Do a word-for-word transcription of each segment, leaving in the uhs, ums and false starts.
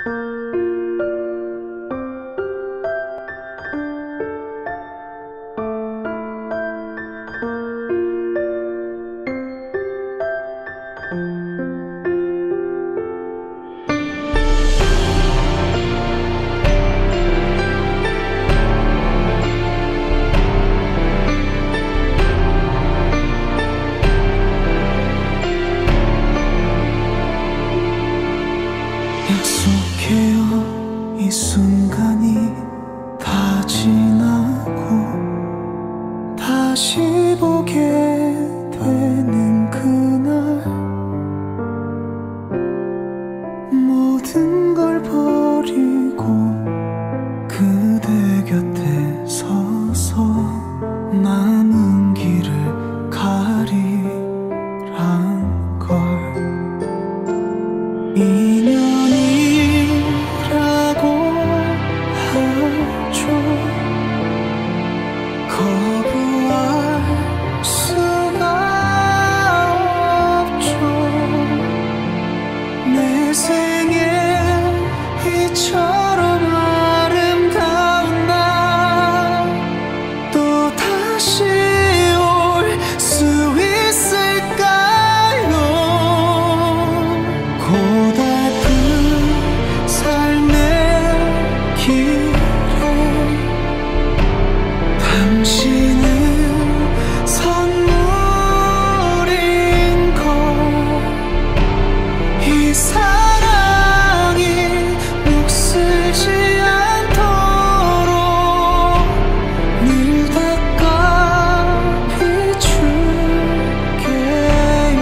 약속해요. 이 순간이 다 지나고 다시 보게 되는 그날, 모든 걸 버리고 그대 곁에 서서 남은 길을 가리란 걸. 인연이라고 하죠. 거부할 수가 없죠. 내 생에 이처럼 아름다운 날 또 다시 올 수 있을까요? 고달픈 삶의 길에 당신은 선물인 걸. 이 사랑이 녹슬지 않도록 늘 닦아 비출게요.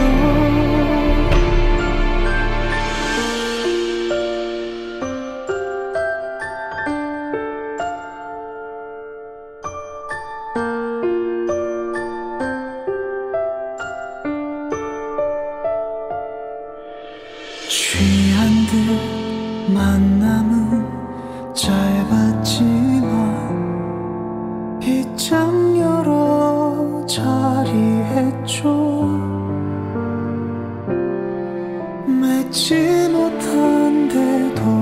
취한 듯 만남은 짧았지만 빗장 여러 자리했죠. 맺지 못한 데도